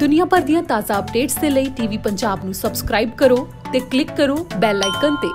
दुनिया भर ਦੀਆਂ ਤਾਜ਼ਾ ਅਪਡੇਟਸ ਦੇ ਲਈ ਟੀਵੀ ਪੰਜਾਬ ਨੂੰ ਸਬਸਕ੍ਰਾਈਬ ਕਰੋ ਤੇ ਕਲਿੱਕ ਕਰੋ ਬੈਲ ਆਈਕਨ ਤੇ।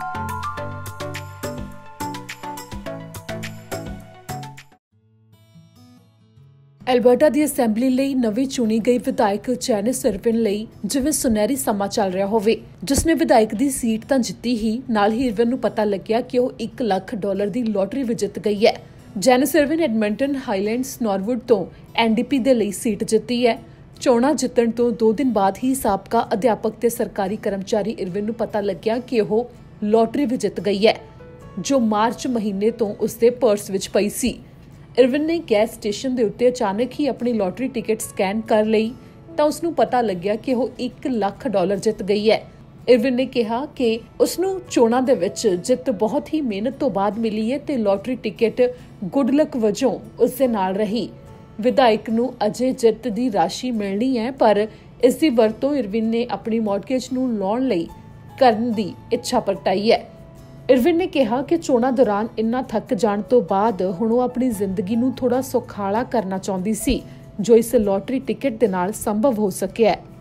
ਐਲਬਰਟਾ ਦੀ ਅਸੈਂਬਲੀ ਲਈ ਨਵੀਂ ਚੁਣੀ ਗਈ ਵਿਧਾਇਕ ਜੈਨਿਸ ਇਰਵਿਨ ਲਈ ਜਿਵੇਂ ਸੁਨਹਿਰੀ ਸਮਾਂ ਚੱਲ ਰਿਹਾ ਹੋਵੇ। ਜਿਸਨੇ ਵਿਧਾਇਕ ਦੀ ਸੀਟ ਤਾਂ ਜਿੱਤੀ ਹੀ, ਨਾਲ ਹੀ ਇਰਵਿਨ ਨੂੰ ਪਤਾ ਲੱਗਿਆ ਕਿ ਉਹ $1 ਲੱਖ ਦੀ ਲੋਟਰੀ ਵੀ ਜਿੱਤ ਗਈ ਹੈ। Janis Irwin Edmonton Highlands Norwood ਤੋਂ NDP ਦੇ ਲਈ ਸੀਟ ਜਿੱਤੀ ਹੈ। ਚੋਣਾਂ ਜਿੱਤਣ ਤੋਂ 2 ਦਿਨ ਬਾਅਦ ਹੀ ਸਾਬਕਾ ਅਧਿਆਪਕ ਤੇ ਸਰਕਾਰੀ ਕਰਮਚਾਰੀ ਇਰਵਿਨ ਨੂੰ ਪਤਾ ਲੱਗਿਆ ਕਿ ਉਹ ਲੋਟਰੀ ਵੀ ਜਿੱਤ ਗਈ ਹੈ, ਜੋ ਮਾਰਚ ਮਹੀਨੇ ਤੋਂ ਉਸਦੇ ਪਰਸ ਵਿੱਚ ਪਈ ਸੀ। ਇਰਵਿਨ ਨੇ ਗੈਸ ਸਟੇਸ਼ਨ ਦੇ ਉੱਤੇ ਅਚਾਨਕ ਹੀ ਆਪਣੀ ਲੋਟਰੀ ਟਿਕਟ ਸਕੈਨ ਕਰ ਲਈ ਤਾਂ ਉਸਨੂੰ ਪਤਾ ਲੱਗਿਆ ਕਿ ਉਹ $1 ਲੱਖ ਜਿੱਤ ਗਈ ਹੈ। ਇਰਵਿਨ ਨੇ ਕਿਹਾ ਕਿ ਉਸਨੂੰ ਚੋਣਾਂ ਦੇ ਵਿੱਚ ਜਿੱਤ ਬਹੁਤ ਹੀ ਮਿਹਨਤ ਤੋਂ ਬਾਅਦ ਮਿਲੀ ਹੈ ਤੇ ਲੋਟਰੀ ਟਿਕਟ ਗੁੱਡ ਲੱਕ ਵਜੋਂ ਉਸਦੇ ਨਾਲ ਰਹੀ। ਵਿਧਾਇਕ ਨੂੰ ਅਜੇ ਜਿੱਤ ਦੀ ਰਾਸ਼ੀ ਮਿਲਣੀ ਹੈ, ਪਰ ਇਸ ਦੀ ਵਰਤੋਂ ਇਰਵਿਨ ਨੇ ਆਪਣੀ ਮੌਰਗੇਜ ਨੂੰ ਲਾਉਣ ਲਈ ਕਰਨ ਦੀ ਇੱਛਾ ਪ੍ਰਗਟਾਈ ਹੈ। ਇਰਵਿਨ ਨੇ ਕਿਹਾ ਕਿ ਚੋਣਾਂ ਦੌਰਾਨ ਇੰਨਾ ਥੱਕ ਜਾਣ ਤੋਂ ਬਾਅਦ ਹੁਣ ਉਹ ਆਪਣੀ ਜ਼ਿੰਦਗੀ ਨੂੰ ਥੋੜਾ ਸੁਖਾਲਾ ਕਰਨਾ ਚਾਹੁੰਦੀ ਸੀ, ਜੋ ਇਸ ਲੋਟਰੀ ਟਿਕਟ ਦੇ ਨਾਲ ਸੰਭਵ ਹੋ ਸਕਿਆ ਹੈ।